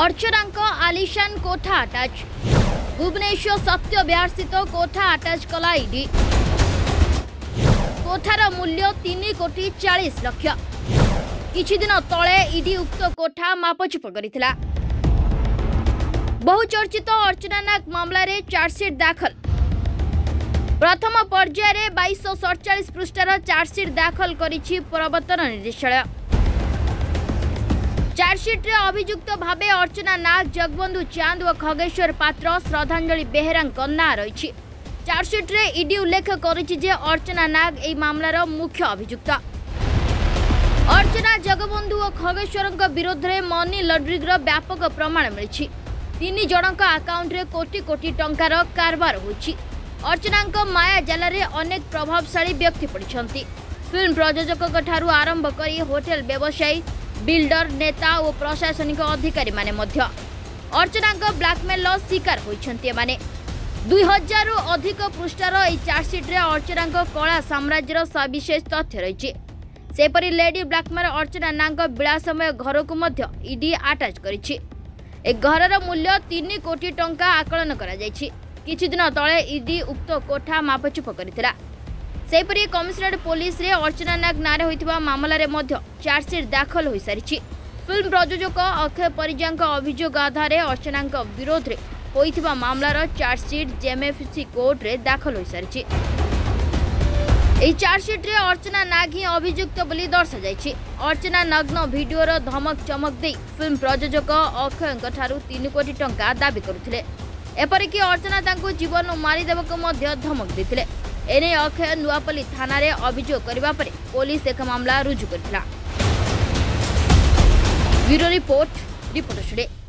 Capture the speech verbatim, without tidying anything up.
अर्चनांक आलिशान कोठा अटैच भुवनेश्वर सत्य विहार स्थित कोठा अटैच कला ईडी कोठार मूल्य तीन कोटी चालीस लक्ष किछि दिन तले ईडी उक्त कोठा मापचुप करिथिला। बहुचर्चित अर्चना नाग मामला रे चार्जशीट दाखल प्रथम पर्यायर बाईस सौ सड़चाश पृष्ठार चार्जशीट दाखल करिछि प्रवर्तन निर्देशालय। चार्जशीट रे अभियुक्त भावे अर्चना नाग जगबंधु चांद और खगेश्वर पात्र श्रद्धांजलि बेहेरा ना रही। चार्जशीट रे ईडी उल्लेख करिछि जे अर्चना नाग एई मामलार मुख्य अभियुक्त। अर्चना जगबंधु और खगेश्वर विरोध में मनी लॉन्ड्रिंग व्यापक प्रमाण मिली। तीन जनक आकाउंट रे कोटी कोटी टंकार कारबार होइछि। अर्चना माया जाल रे अनेक प्रभावशाली व्यक्ति पड़िछन्ति। फिल्म प्रयोजक ठारू आरंभ करी होटेल व्यवसायी बिल्डर नेता और प्रशासनिक अधिकारी माने मध्य अर्चना ब्लैकमेल शिकार होइछन्ति। माने दुई हजार रु अधिक पृष्ठार एई चार्जशीट रे अर्चना कला साम्राज्यर सविशेष तथ्य रही। सेपरी लेडी ब्लैकमेल अर्चना नाग विलासमय घर को मध्य ईडी अटैच करिछि। ए घरर मूल्य तीन कोटी टंका आकलन करा जायछि। किछि दिन तले ईडी उक्त कोठा मापचुप करिथिला। सेपरी कमिशनरेट पुलिस रे अर्चना नाग नारे होइथिबा मामला रे मध्य चार्जशीट दाखल होई सारिछि। फिल्म प्रयोजक अक्षय परिजांक अभियोग आधार अर्चना विरोध रे होइथिबा मामलार चार्जशीट जेएमएफसी कोर्ट रे दाखल होई सारिछि। एही चार्जशीट रे अर्चना नाग ही अभियुक्त बोली दर्शा जायछि। अर्चना नग्न भिडियोर धमक चमक दे फिल्म प्रयोजक अक्षय ठारू तीन कोटी टंका दाबी करुथिले। एपरिक अर्चना तांको जीवन मारिदेबाक मध्य धमक देथिले। एने अक्षय नुआपल्ली थाना रे अभियोग करबा परे पुलिस एक मामला रुजु करथिला। Bureau report reporter studio.